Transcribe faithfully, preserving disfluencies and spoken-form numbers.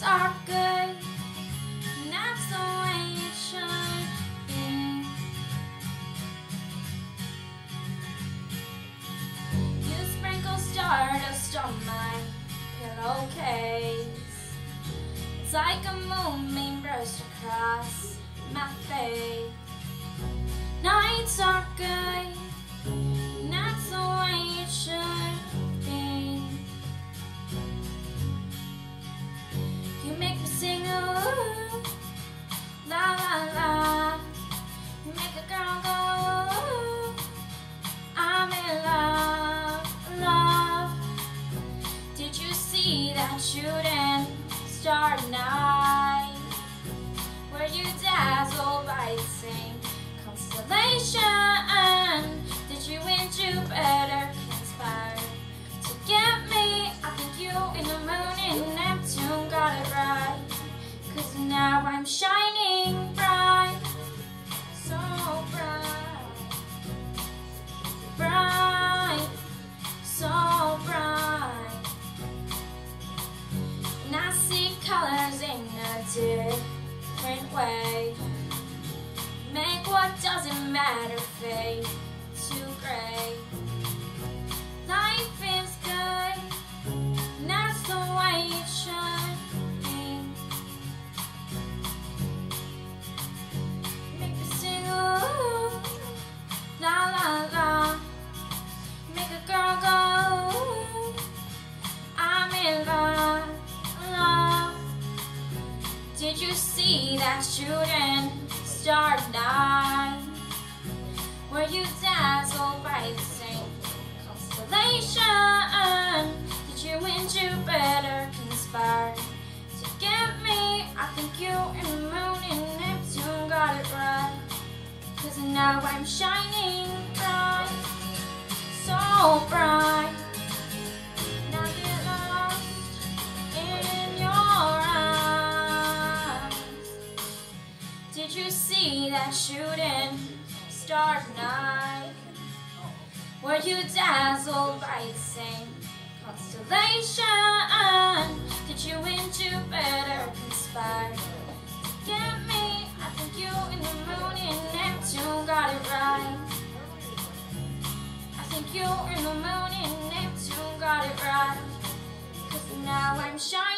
are good, and that's the way it should be. You sprinkle stardust on my pillowcase. It's like a moonbeam brushed across my face. Nights are good, and that's the way it should be. You make me sing ooh, la la la. You make a girl go ooh, I'm in love, love. Did you see that shooting star night, where you dazzled by the same constellation? Did you and Jupiter conspire to get me? I think you and the moon and Neptune got it right, 'cause now I'm shining bright, so bright, bright, so bright. And I see colors in a different way, make what doesn't matter fade to gray. Life is good, and that's the way it should be. Make me sing ooh, la la la. Make a girl go ooh, I'm in love, love. Did you see that shooting star night, where you dazzled by the same constellation? Did you and Jupiter conspire to get me? I think you and the moon and Neptune got it right, 'cause now I'm shining bright, so bright. And I get lost in your eyes. Did you see that shooting star night, where you dazzled by the same constellation? Did you and Jupiter conspire to get me? I think you and the moon and Neptune got it right. I think you and the moon and Neptune got it right, 'cause now I'm shining